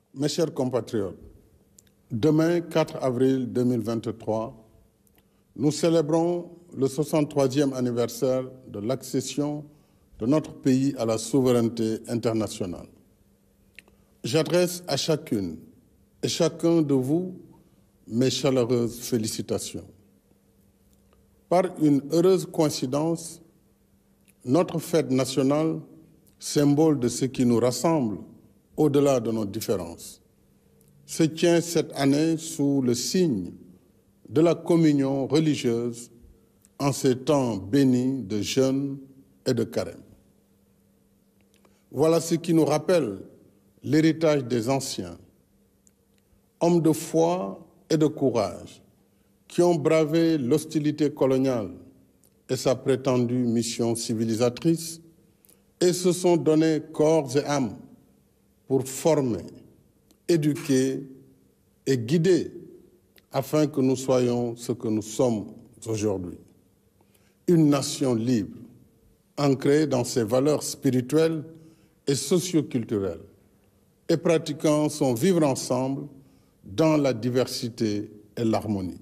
Mes chers compatriotes, demain, 4 avril 2023, nous célébrons le 63e anniversaire de l'accession de notre pays à la souveraineté internationale. J'adresse à chacune et chacun de vous mes chaleureuses félicitations. Par une heureuse coïncidence, notre fête nationale, symbole de ce qui nous rassemble au-delà de nos différences, se tient cette année sous le signe de la communion religieuse en ces temps bénis de jeûne et de carême. Voilà ce qui nous rappelle l'héritage des anciens, hommes de foi et de courage, qui ont bravé l'hostilité coloniale et sa prétendue mission civilisatrice et se sont donnés corps et âme pour former, éduquer et guider afin que nous soyons ce que nous sommes aujourd'hui. Une nation libre, ancrée dans ses valeurs spirituelles et socio-culturelles et pratiquant son vivre ensemble dans la diversité et l'harmonie.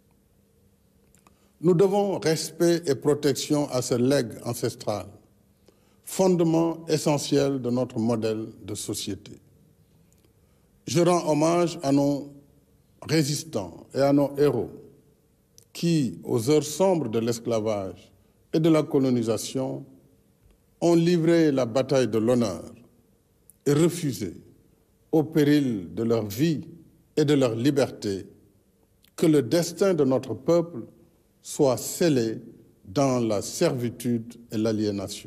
Nous devons respect et protection à ce legs ancestral, fondement essentiel de notre modèle de société. Je rends hommage à nos résistants et à nos héros qui, aux heures sombres de l'esclavage et de la colonisation, ont livré la bataille de l'honneur et refusé, au péril de leur vie et de leur liberté, que le destin de notre peuple soit scellé dans la servitude et l'aliénation.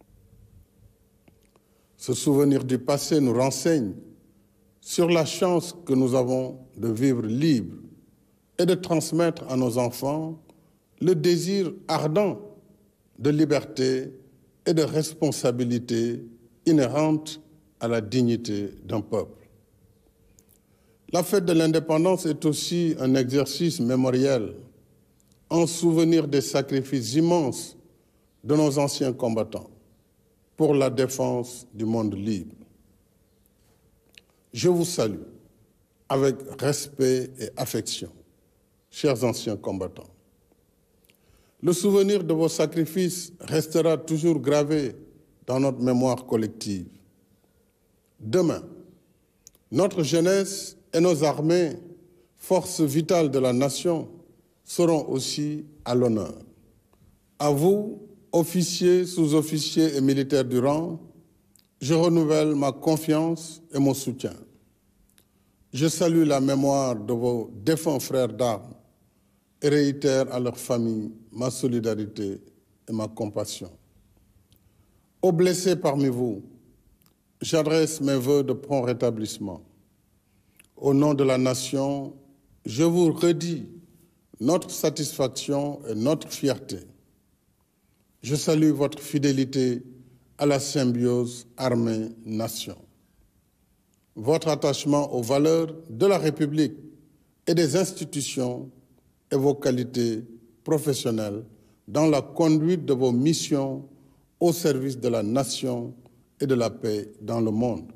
Ce souvenir du passé nous renseigne sur la chance que nous avons de vivre libre et de transmettre à nos enfants le désir ardent de liberté et de responsabilité inhérente à la dignité d'un peuple. La fête de l'indépendance est aussi un exercice mémoriel en souvenir des sacrifices immenses de nos anciens combattants pour la défense du monde libre. Je vous salue avec respect et affection, chers anciens combattants. Le souvenir de vos sacrifices restera toujours gravé dans notre mémoire collective. Demain, notre jeunesse et nos armées, forces vitales de la nation, seront aussi à l'honneur. À vous, officiers, sous-officiers et militaires du rang, je renouvelle ma confiance et mon soutien. Je salue la mémoire de vos défunts frères d'armes et réitère à leurs familles ma solidarité et ma compassion. Aux blessés parmi vous, j'adresse mes vœux de prompt rétablissement. Au nom de la nation, je vous redis notre satisfaction et notre fierté. Je salue votre fidélité à la symbiose armée-nation. Votre attachement aux valeurs de la République et des institutions et vos qualités professionnelles dans la conduite de vos missions au service de la nation et de la paix dans le monde.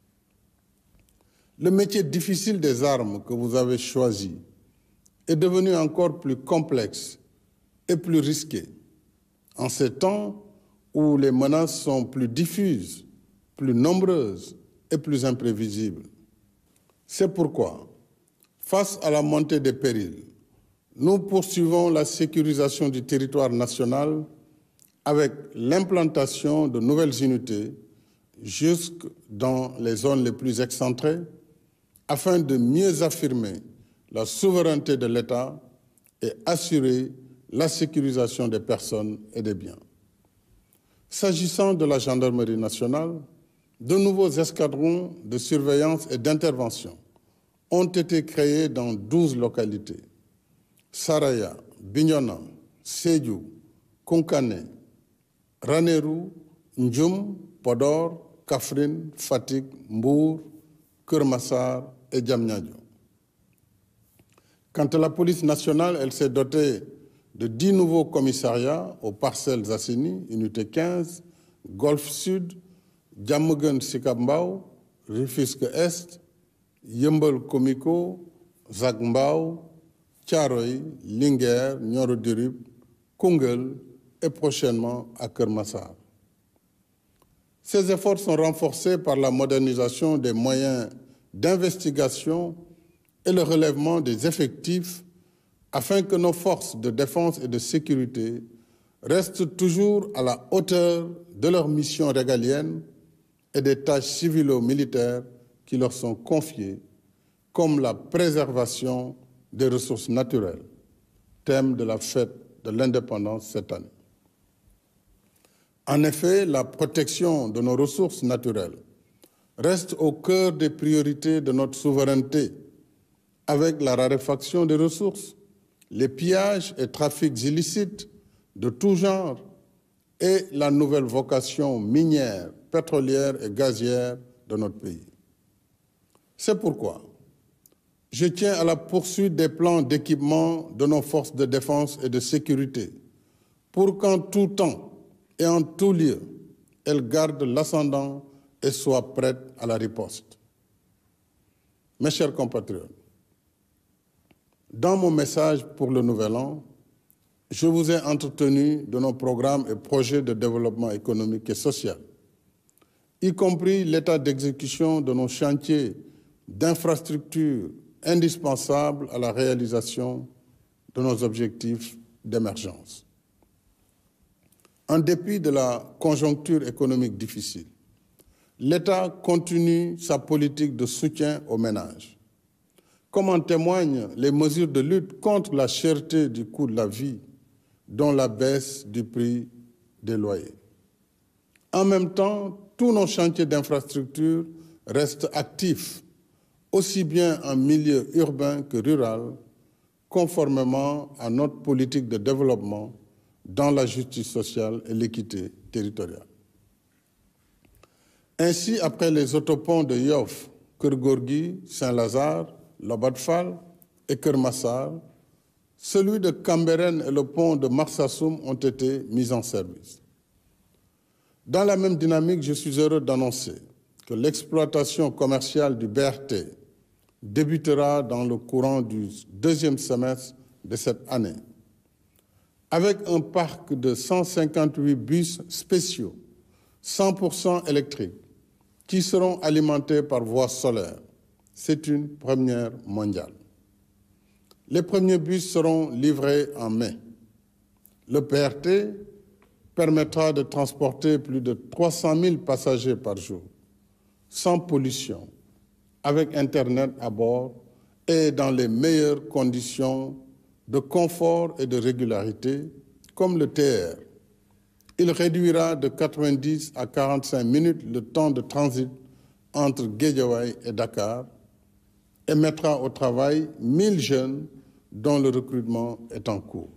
Le métier difficile des armes que vous avez choisi est devenu encore plus complexe et plus risqué en ces temps où les menaces sont plus diffuses, plus nombreuses et plus imprévisibles. C'est pourquoi, face à la montée des périls, nous poursuivons la sécurisation du territoire national avec l'implantation de nouvelles unités jusque dans les zones les plus excentrées afin de mieux affirmer la souveraineté de l'État et assurer la sécurisation des personnes et des biens. S'agissant de la gendarmerie nationale, de nouveaux escadrons de surveillance et d'intervention ont été créés dans 12 localités. Saraya, Bignona, Sédhiou, Koungheul, Ranérou, Ndioum, Podor, Kaffrine, Fatick, Mbour, Keur Massar et Diamniadio. Quant à la police nationale, elle s'est dotée de 10 nouveaux commissariats aux Parcelles Assainies, unité 15, Golfe Sud, Diamaguène Sicap Mbao, Rufisque Est, Yeumbeul Comico, Zac Mbao, Thiaroye, Linguère, Nioro du Rip, Koungheul et prochainement à Keur Massar. Ces efforts sont renforcés par la modernisation des moyens d'investigation et le relèvement des effectifs afin que nos forces de défense et de sécurité restent toujours à la hauteur de leurs missions régaliennes et des tâches civilo-militaires qui leur sont confiées, comme la préservation des ressources naturelles, thème de la fête de l'indépendance cette année. En effet, la protection de nos ressources naturelles reste au cœur des priorités de notre souveraineté, avec la raréfaction des ressources, les pillages et trafics illicites de tout genre et la nouvelle vocation minière, pétrolière et gazière de notre pays. C'est pourquoi je tiens à la poursuite des plans d'équipement de nos forces de défense et de sécurité pour qu'en tout temps et en tout lieu, elles gardent l'ascendant et soient prêtes à la riposte. Mes chers compatriotes, dans mon message pour le Nouvel An, je vous ai entretenu de nos programmes et projets de développement économique et social, y compris l'état d'exécution de nos chantiers d'infrastructures indispensables à la réalisation de nos objectifs d'émergence. En dépit de la conjoncture économique difficile, l'État continue sa politique de soutien aux ménages, comme en témoignent les mesures de lutte contre la cherté du coût de la vie, dont la baisse du prix des loyers. En même temps, tous nos chantiers d'infrastructure restent actifs, aussi bien en milieu urbain que rural, conformément à notre politique de développement dans la justice sociale et l'équité territoriale. Ainsi, après les autoponts de Yoff, Keur Gorgui, Saint-Lazare, Lobat Fall et Keur Massar, celui de Cambérène et le pont de Marsassoum ont été mis en service. Dans la même dynamique, je suis heureux d'annoncer que l'exploitation commerciale du BRT débutera dans le courant du deuxième semestre de cette année, avec un parc de 158 bus spéciaux, 100% électriques, qui seront alimentés par voie solaire. C'est une première mondiale. Les premiers bus seront livrés en mai. Le BRT permettra de transporter plus de 300 000 passagers par jour, sans pollution, avec Internet à bord et dans les meilleures conditions de confort et de régularité, comme le TER. Il réduira de 90 à 45 minutes le temps de transit entre Guédiawaye et Dakar et mettra au travail 1000 jeunes dont le recrutement est en cours.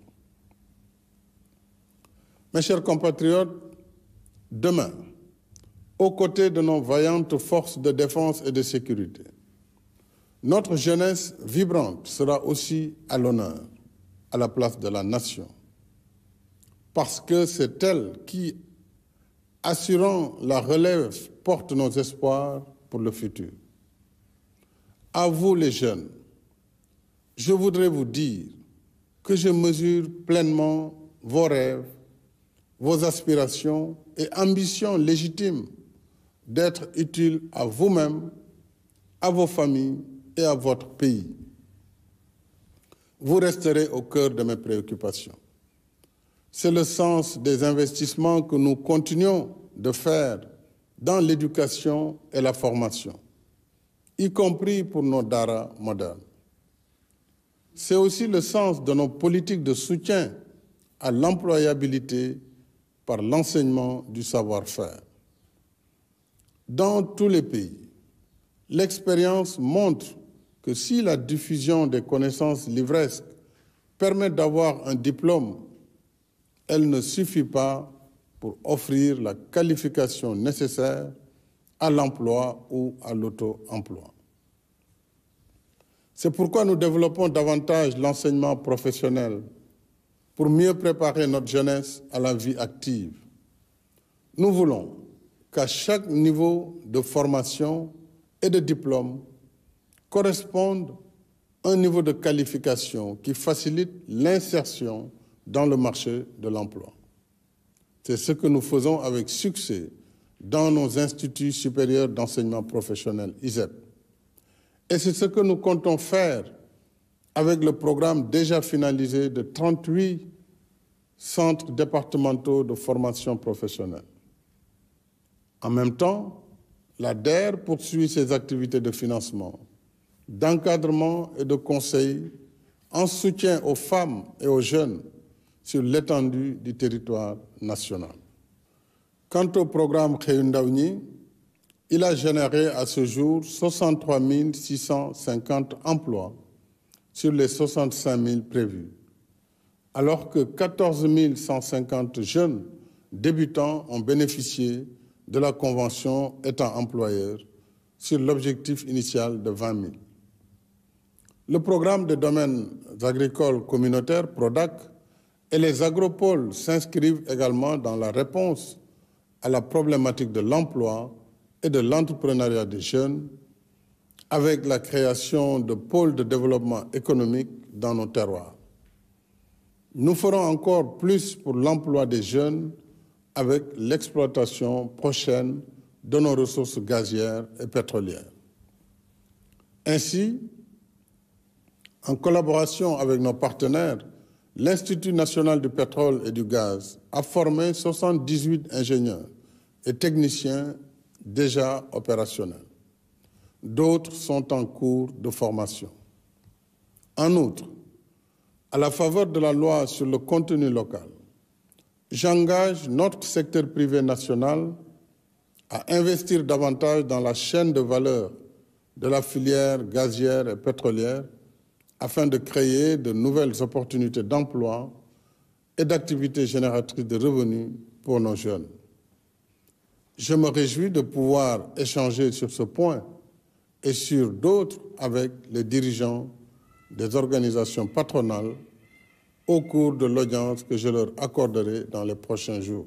Mes chers compatriotes, demain, aux côtés de nos vaillantes forces de défense et de sécurité, notre jeunesse vibrante sera aussi à l'honneur, à la place de la nation, parce que c'est elle qui, assurant la relève, porte nos espoirs pour le futur. À vous les jeunes, je voudrais vous dire que je mesure pleinement vos rêves, vos aspirations et ambitions légitimes d'être utiles à vous-même, à vos familles et à votre pays. Vous resterez au cœur de mes préoccupations. C'est le sens des investissements que nous continuons de faire dans l'éducation et la formation, y compris pour nos daara modernes. C'est aussi le sens de nos politiques de soutien à l'employabilité par l'enseignement du savoir-faire. Dans tous les pays, l'expérience montre que si la diffusion des connaissances livresques permet d'avoir un diplôme, elle ne suffit pas pour offrir la qualification nécessaire à l'emploi ou à l'auto-emploi. C'est pourquoi nous développons davantage l'enseignement professionnel pour mieux préparer notre jeunesse à la vie active. Nous voulons qu'à chaque niveau de formation et de diplôme, correspondent à un niveau de qualification qui facilite l'insertion dans le marché de l'emploi. C'est ce que nous faisons avec succès dans nos instituts supérieurs d'enseignement professionnel, ISEP. Et c'est ce que nous comptons faire avec le programme déjà finalisé de 38 centres départementaux de formation professionnelle. En même temps, la DER poursuit ses activités de financement, d'encadrement et de conseil en soutien aux femmes et aux jeunes sur l'étendue du territoire national. Quant au programme Xëyu Ndaw ñi, il a généré à ce jour 63 650 emplois sur les 65 000 prévus, alors que 14 150 jeunes débutants ont bénéficié de la convention État employeur sur l'objectif initial de 20 000. Le programme de domaines agricoles communautaires, PRODAC, et les agropoles s'inscrivent également dans la réponse à la problématique de l'emploi et de l'entrepreneuriat des jeunes, avec la création de pôles de développement économique dans nos terroirs. Nous ferons encore plus pour l'emploi des jeunes avec l'exploitation prochaine de nos ressources gazières et pétrolières. Ainsi, en collaboration avec nos partenaires, l'Institut national du pétrole et du gaz a formé 78 ingénieurs et techniciens déjà opérationnels. D'autres sont en cours de formation. En outre, à la faveur de la loi sur le contenu local, j'engage notre secteur privé national à investir davantage dans la chaîne de valeur de la filière gazière et pétrolière afin de créer de nouvelles opportunités d'emploi et d'activités génératrices de revenus pour nos jeunes. Je me réjouis de pouvoir échanger sur ce point et sur d'autres avec les dirigeants des organisations patronales au cours de l'audience que je leur accorderai dans les prochains jours.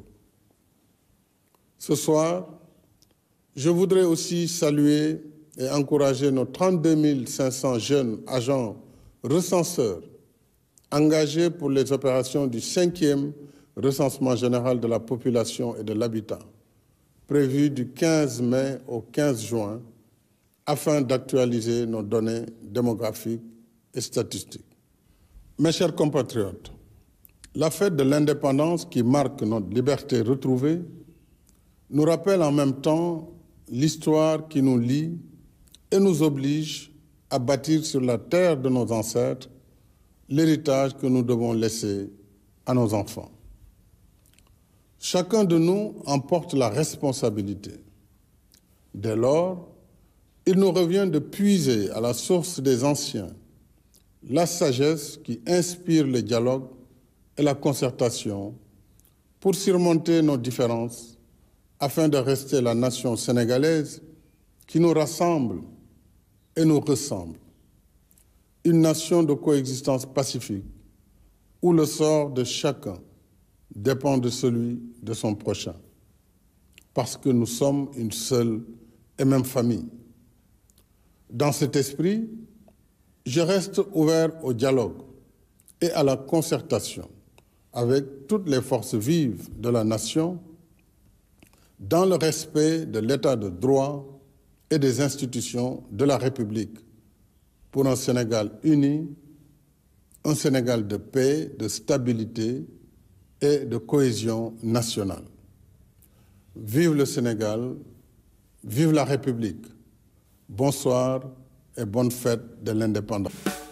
Ce soir, je voudrais aussi saluer et encourager nos 32 500 jeunes agents recenseurs engagés pour les opérations du 5e recensement général de la population et de l'habitat, prévu du 15 mai au 15 juin, afin d'actualiser nos données démographiques et statistiques. Mes chers compatriotes, la fête de l'indépendance qui marque notre liberté retrouvée nous rappelle en même temps l'histoire qui nous lie et nous oblige à bâtir sur la terre de nos ancêtres l'héritage que nous devons laisser à nos enfants. Chacun de nous en porte la responsabilité. Dès lors, il nous revient de puiser à la source des anciens la sagesse qui inspire le dialogue et la concertation pour surmonter nos différences afin de rester la nation sénégalaise qui nous rassemble et nous ressemble. Une nation de coexistence pacifique où le sort de chacun dépend de celui de son prochain, parce que nous sommes une seule et même famille. Dans cet esprit, je reste ouvert au dialogue et à la concertation avec toutes les forces vives de la nation dans le respect de l'état de droit et des institutions de la République pour un Sénégal uni, un Sénégal de paix, de stabilité et de cohésion nationale. Vive le Sénégal, vive la République. Bonsoir et bonne fête de l'indépendance.